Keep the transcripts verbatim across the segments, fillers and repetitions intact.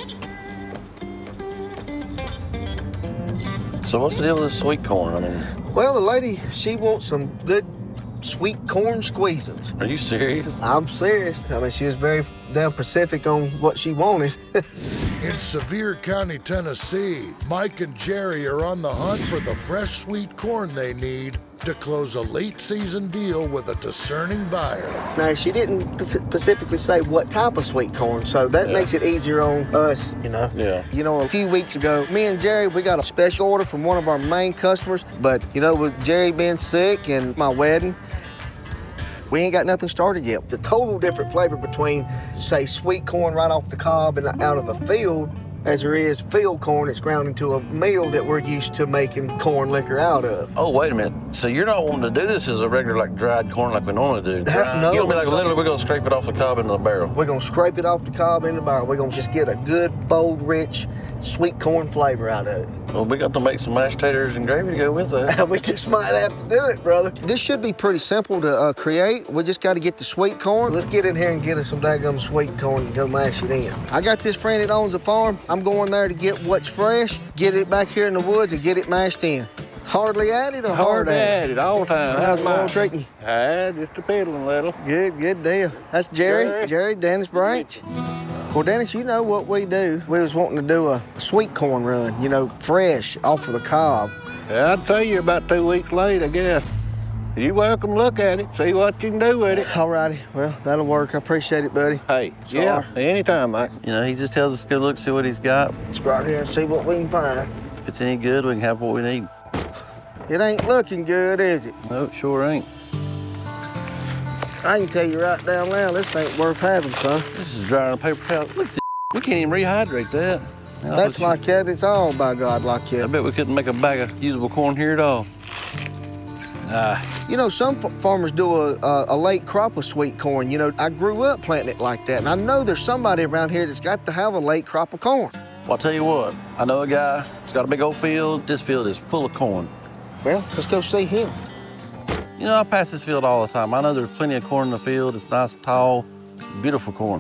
So what's the deal with this sweet corn? I mean, well, the lady, she wants some good sweet corn squeezins. are you serious? I'm serious. I mean, she was very damn specific on what she wanted. In Sevier County, Tennessee, Mike and Jerry are on the hunt for the fresh sweet corn they need to close a late season deal with a discerning buyer. Now, she didn't specifically say what type of sweet corn, so that Yeah. makes it easier on us, you know? Yeah. You know, a few weeks ago, me and Jerry, we got a special order from one of our main customers, but, you know, with Jerry being sick and my wedding, we ain't got nothing started yet. It's a total different flavor between, say, sweet corn right off the cob and out of the field as there is field corn that's ground into a meal that we're used to making corn liquor out of. Oh, wait a minute. So you're not wanting to do this as a regular, like, dried corn like we normally do? That- no. You're gonna be like, literally, we're gonna scrape it off the cob into the barrel. We're gonna scrape it off the cob in the barrel. We're gonna just get a good, bold, rich, sweet corn flavor out of it. Well, we got to make some mashed taters and gravy to go with that. We just might have to do it, brother. This should be pretty simple to uh, create. We just got to get the sweet corn. Let's get in here and get us some daggum sweet corn and go mash it in. I got this friend that owns a farm. I'm going there to get what's fresh, get it back here in the woods, and get it mashed in. Hardly at it or hard, Hard at it all the time. How's How's mine mine? treating you? Ah, just a piddling little. Good, good deal. That's Jerry. Jerry. Jerry, Dennis Branch. Well, Dennis, you know what we do. We was wanting to do a sweet corn run, you know, fresh off of the cob. Yeah, I'd tell you about two weeks late, I guess. You're welcome to look at it, see what you can do with it. All righty. Well, that'll work. I appreciate it, buddy. Hey, Sorry. yeah, anytime, Mike. You know, he just tells us to go look, see what he's got. Let's go out here and see what we can find. If it's any good, we can have what we need. It ain't looking good, is it? No, it sure ain't. I can tell you right down now, this ain't worth having, son. This is dry on a paper towel. Look at this. We can't even rehydrate that. You know, That's but you- like that. It's all by God like I that. bet we couldn't make a bag of usable corn here at all. Ah, You know, some f- farmers do a, a, a late crop of sweet corn. You know, I grew up planting it like that, and I know there's somebody around here that's got to have a late crop of corn. well, I'll tell you what. I know a guy. He's got a big old field. This field is full of corn. Well, let's go see him. You know, I pass this field all the time. I know there's plenty of corn in the field. It's nice, tall, beautiful corn.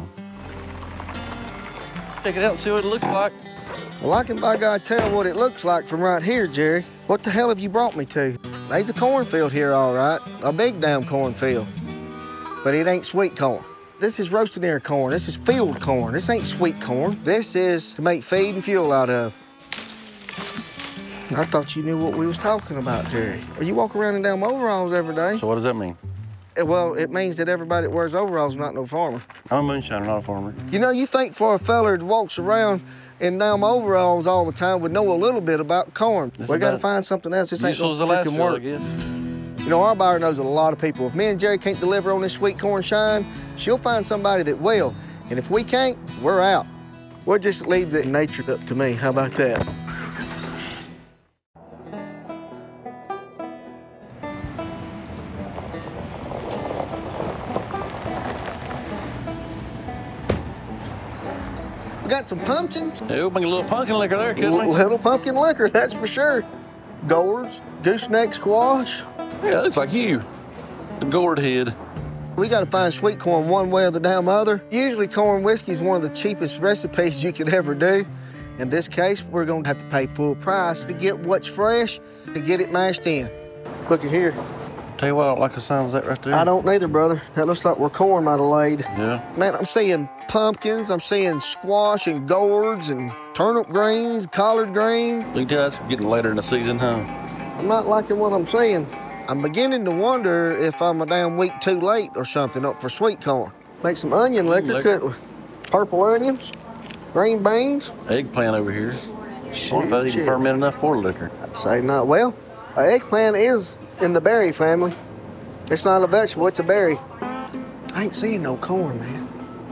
Check it out and see what it looks like. Well, I can by God tell what it looks like from right here, Jerry. What the hell have you brought me to? There's a cornfield here, all right. A big damn cornfield. But it ain't sweet corn. This is roasted ear corn. This is field corn. This ain't sweet corn. This is to make feed and fuel out of. I thought you knew what we was talking about, Jerry. Well, you walk around in damn overalls every day. So what does that mean? Eh, Well, it means that everybody that wears overalls is not no farmer. I'm a moonshiner, not a farmer. You know, you think for a feller that walks around in damn overalls all the time would know a little bit about corn. This we is got to about find something else. This ain't Useful no as the last freaking field, I work. guess. You know, our buyer knows a lot of people. If me and Jerry can't deliver on this sweet corn shine, she'll find somebody that will. And if we can't, we're out. We'll just leave the nature up to me. How about that? We got some pumpkins. Yeah, we'll make a little pumpkin liquor there, couldn't we? Little pumpkin liquor, that's for sure. Gourds, gooseneck squash. Yeah, it looks like you. The gourd head. We gotta find sweet corn one way or the damn other. Usually corn whiskey is one of the cheapest recipes you could ever do. In this case, we're gonna have to pay full price to get what's fresh, to get it mashed in. Look at here. Tell you what, I don't like the sounds of that right there. I don't neither, brother. That looks like where corn might have laid. Yeah. Man, I'm seeing pumpkins, I'm seeing squash and gourds and turnip greens, collard greens. You can tell that's getting later in the season, huh? I'm not liking what I'm seeing. I'm beginning to wonder if I'm a damn week too late or something up for sweet corn. Make some onion liquor, Liquor. couldn't we? Purple onions, green beans. Eggplant over here. I wonder if I even Shit. ferment enough for liquor. I'd say not. Well, an eggplant is in the berry family. It's not a vegetable, it's a berry. I ain't seeing no corn, man.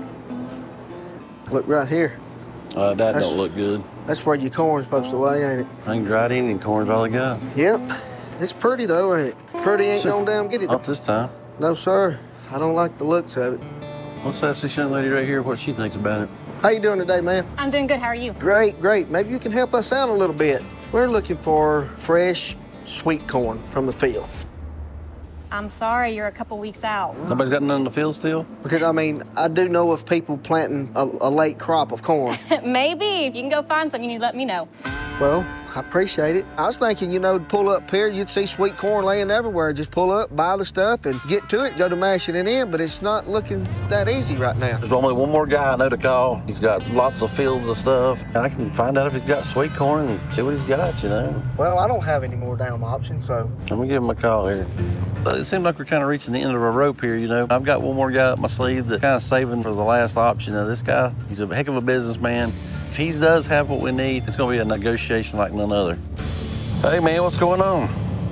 Look right here. Uh, that That's- don't look good. That's where your corn's supposed to lay, ain't it? I think dried Indian corn's all they got. Yep. It's pretty though, ain't it? Pretty ain't So- gonna damn get it. Not this time. No, sir. I don't like the looks of it. Let's ask this young lady right here what she thinks about it. How you doing today, ma'am? I'm doing good. How are you? Great, great. Maybe you can help us out a little bit. We're looking for fresh, sweet corn from the field. I'm sorry, you're a couple weeks out. Nobody's got none in the field still? Because, I mean, I do know of people planting a, a late crop of corn. Maybe. If you can go find some, you need to let me know. Well, I appreciate it. I was thinking, you know, to pull up here, you'd see sweet corn laying everywhere. Just pull up, buy the stuff, and get to it, go to mashing it in, but it's not looking that easy right now. There's only one more guy I know to call. He's got lots of fields of stuff. And I can find out if he's got sweet corn and see what he's got, you know. Well, I don't have any more damn options, so. Let me give him a call here. But it seems like we're kind of reaching the end of a rope here, you know. I've got one more guy up my sleeve that's kind of saving for the last option. Now, this guy, he's a heck of a businessman. If he does have what we need, it's going to be a negotiation like none other. Hey, man, what's going on?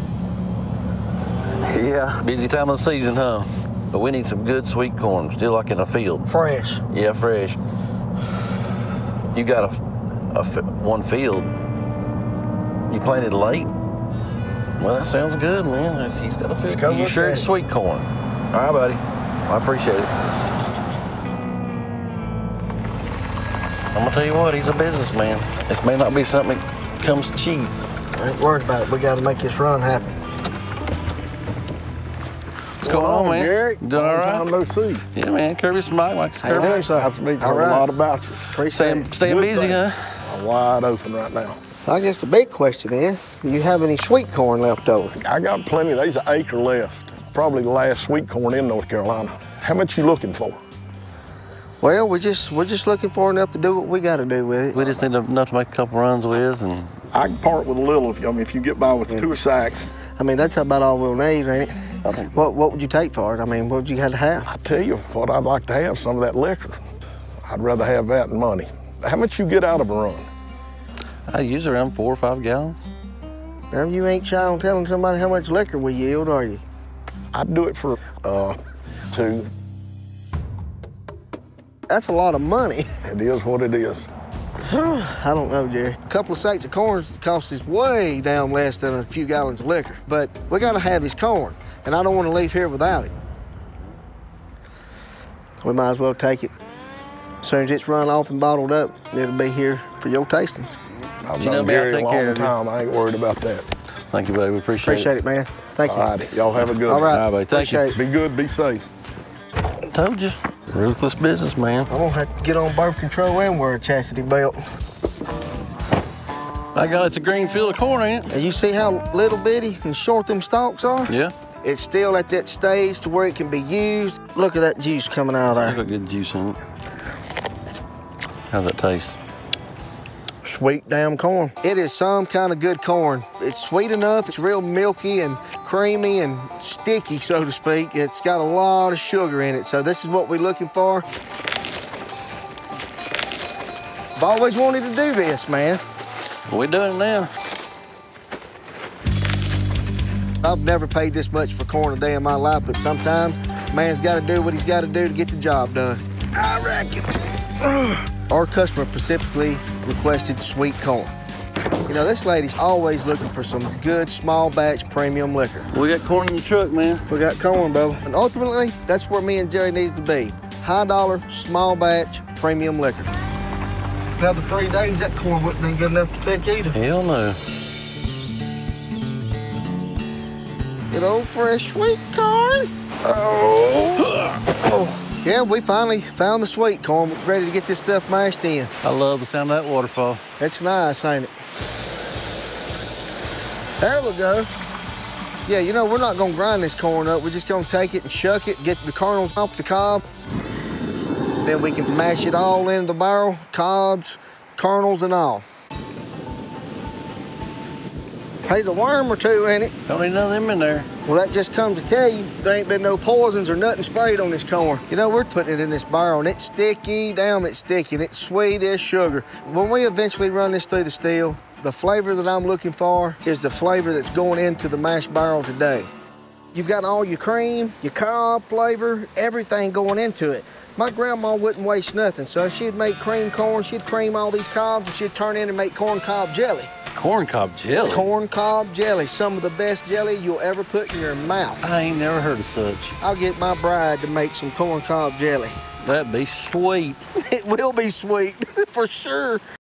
Yeah, busy time of the season, huh? But we need some good sweet corn, still like in a field. Fresh. Yeah, fresh. You got a, a one field. You planted late? Well, that sounds good, man. If he's got a field. Go You sure it's sweet corn? All right, buddy. I appreciate it. I'm gonna tell you what, he's a businessman. This may not be something that comes cheap. I ain't worried about it. We got to make this run happen. What's going on, man? Gary? You doing all right? Long time no see. Yeah, man. Kirby's Mike. Mike's How you Kirby. doing, sir? Nice to meet you. All Heard right. a lot about you. Appreciate Staying, it. staying Good busy, thing. huh? I'm wide open right now. I guess the big question is, do you have any sweet corn left over? I got plenty. There's an acre left. Probably the last sweet corn in North Carolina. How much you looking for? Well, we're just we're just looking for enough to do what we got to do with it. We just need enough to make a couple runs with, and I can part with a little if you, I mean, if you get by with Yeah. two sacks. I mean, that's about all we'll need, ain't it? I think so. What what would you take for it? I mean, what would you have to have? I tell you what, I'd like to have some of that liquor. I'd rather have that than money. How much you get out of a run? I use around four or five gallons. Now, you ain't shy on telling somebody how much liquor we yield, are you? I'd do it for uh, two. That's a lot of money. It is what it is. I don't know, Jerry. A couple of sacks of corn cost us way down less than a few gallons of liquor. But we gotta have this corn, and I don't want to leave here without it. We might as well take it. As soon as it's run off and bottled up, it'll be here for your tastings. I've You know known me, I'll Gary a take care long of you. time. I ain't worried about that. Thank you, buddy. We appreciate, Appreciate it, man. Thank you. All righty, y'all have a good All one. right. All right, buddy. Thank you. Appreciate it. Be good, be safe. it. Told you. Ruthless business, man. I'm gonna have to get on birth control and wear a chastity belt. I got it's a green field of corn, ain't it? And you see how little bitty and short them stalks are? Yeah. It's still at that stage to where it can be used. Look at that juice coming out of Got there. good juice in it. How's that taste? Sweet damn corn. It is some kind of good corn. It's sweet enough, it's real milky and creamy and sticky, so to speak. It's got a lot of sugar in it, so this is what we're looking for. I've always wanted to do this, man. We're doing it now. I've never paid this much for corn a day in my life, but sometimes a man's got to do what he's got to do to get the job done. I reckon. Our customer specifically requested sweet corn. You know, this lady's always looking for some good small batch premium liquor. We got corn in the truck, man. We got corn, Bo. And ultimately, that's where me and Jerry needs to be. High dollar, small batch, premium liquor. Another three days, that corn wouldn't be good enough to pick either. Hell no. Good old fresh sweet corn. Oh. Oh. Yeah, we finally found the sweet corn. We're ready to get this stuff mashed in. I love the sound of that waterfall. It's nice, ain't it? There we go. Yeah, you know, we're not gonna grind this corn up. We're just gonna take it and shuck it, get the kernels off the cob. Then we can mash it all into the barrel, cobs, kernels, and all. There's a worm or two in it. Don't need none of them in there. Well, that just comes to tell you there ain't been no poisons or nothing sprayed on this corn. You know, we're putting it in this barrel, and it's sticky, damn, it's sticky, and it's sweet as sugar. When we eventually run this through the still, the flavor that I'm looking for is the flavor that's going into the mash barrel today. You've got all your cream, your cob flavor, everything going into it. My grandma wouldn't waste nothing, so she'd make cream corn, she'd cream all these cobs, and she'd turn in and make corn cob jelly. Corn cob jelly? Corn cob jelly, some of the best jelly you'll ever put in your mouth. I ain't never heard of such. I'll get my bride to make some corn cob jelly. That'd be sweet. It will be sweet, for sure.